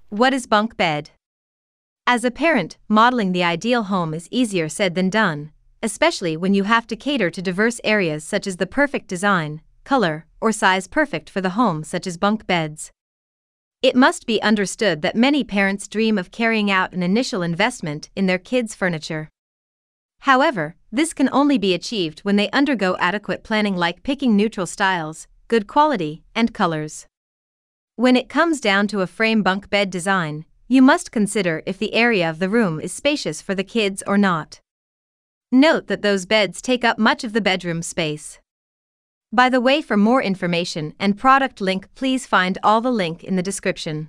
What is bunk bed? As a parent, modeling the ideal home is easier said than done, especially when you have to cater to diverse areas such as the perfect design, color, or size perfect for the home, such as bunk beds. It must be understood that many parents dream of carrying out an initial investment in their kids' furniture. However, this can only be achieved when they undergo adequate planning, like picking neutral styles, good quality, and colors. When it comes down to a frame bunk bed design, you must consider if the area of the room is spacious for the kids or not. Note that those beds take up much of the bedroom space. By the way, for more information and product link, please find all the link in the description.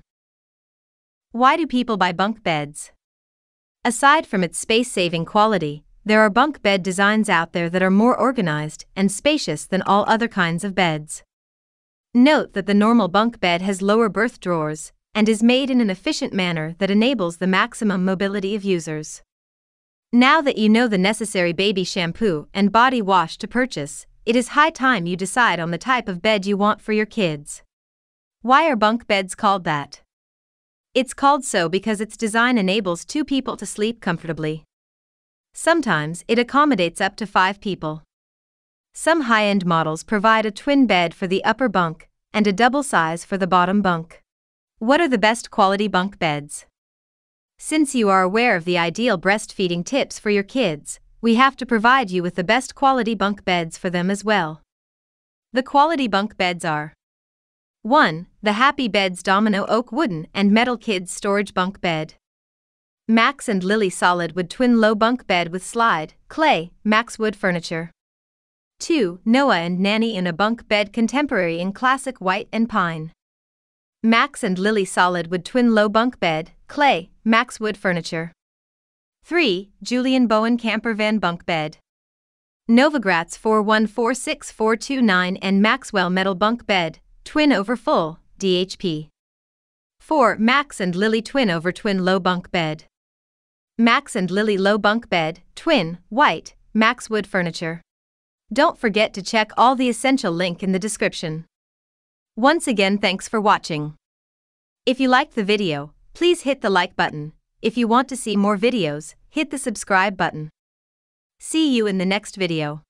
Why do people buy bunk beds? Aside from its space-saving quality, there are bunk bed designs out there that are more organized and spacious than all other kinds of beds. Note that the normal bunk bed has lower berth drawers and is made in an efficient manner that enables the maximum mobility of users. Now that you know the necessary baby shampoo and body wash to purchase, it is high time you decide on the type of bed you want for your kids. Why are bunk beds called that? It's called so because its design enables 2 people to sleep comfortably. Sometimes it accommodates up to 5 people. Some high-end models provide a twin bed for the upper bunk and a double size for the bottom bunk. What are the best quality bunk beds? Since you are aware of the ideal breastfeeding tips for your kids, we have to provide you with the best quality bunk beds for them as well. The quality bunk beds are: 1. The Happy Beds Domino Oak Wooden and Metal Kids Storage Bunk Bed. Max and Lily Solid Wood Twin Low Bunk Bed with Slide, Clay, Max Wood Furniture. 2. Noah and Nanny in a Bunk Bed Contemporary in Classic White and Pine. Max and Lily Solid Wood Twin Low Bunk Bed, Clay, Max Wood Furniture. 3. Julian Bowen Camper Van Bunk Bed. Novogratz 4146429 and Maxwell Metal Bunk Bed, Twin Over Full, DHP. 4. Max and Lily Twin Over Twin Low Bunk Bed. Max and Lily Low Bunk Bed, Twin, White, Max Wood Furniture. Don't forget to check all the essential link in the description. Once again, thanks for watching. If you liked the video, please hit the like button. If you want to see more videos, hit the subscribe button. See you in the next video.